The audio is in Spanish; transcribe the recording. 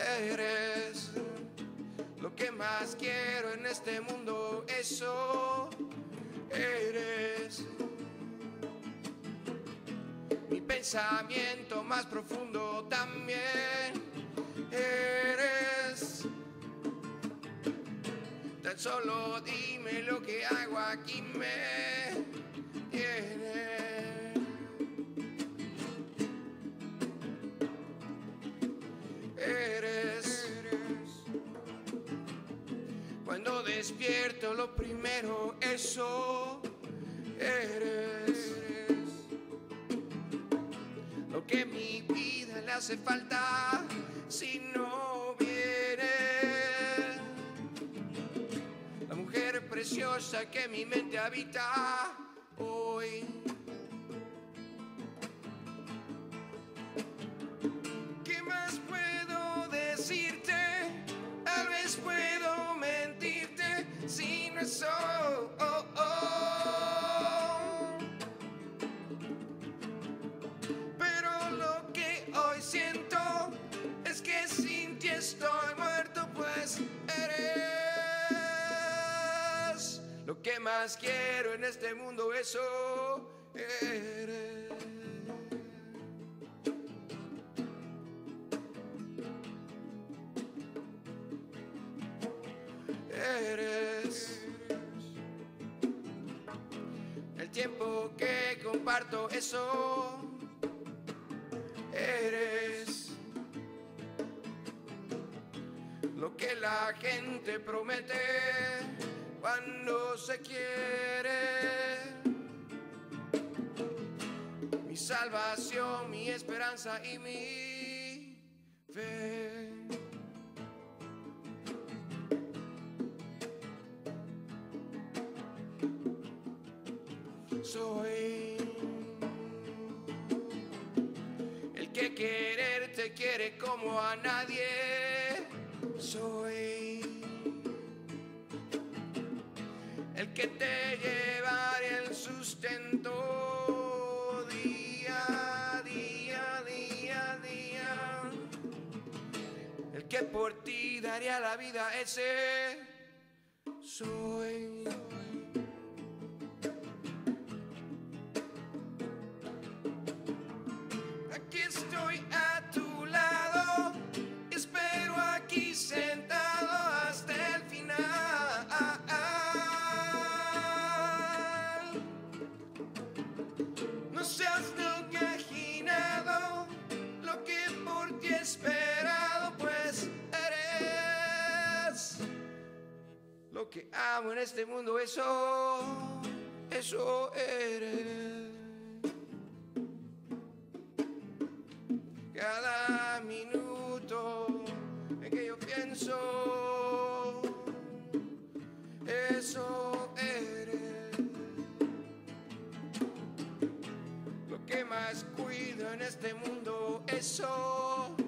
Eres lo que más quiero en este mundo, eso eres. Mi pensamiento más profundo también eres. Tan solo dime lo que hago aquí me tiene. Eres. Cuando despierto lo primero, eso eres. Lo que mi vida le hace falta si no viene. La mujer preciosa que mi mente habita hoy. ¿Qué más puedo decirte? Tal vez puedo mentirte si no es Pero lo que hoy siento es que sin ti estoy muerto, pues eres lo que más quiero en este mundo, eso eres. Eres el tiempo que comparto, eso eres. Lo que la gente promete cuando se quiere. Mi salvación, mi esperanza y mi fe. Soy el que quererte quiere como a nadie. Soy el que te llevará el sustento día a día, día a día. El que por ti daría la vida, ese soy. Aquí estoy a tu lado, espero aquí sentado hasta el final. No seas lo imaginado, lo que por ti he esperado, pues eres lo que amo en este mundo, eso eres. Cada minuto en que yo pienso, eso eres. Lo que más cuido en este mundo, eso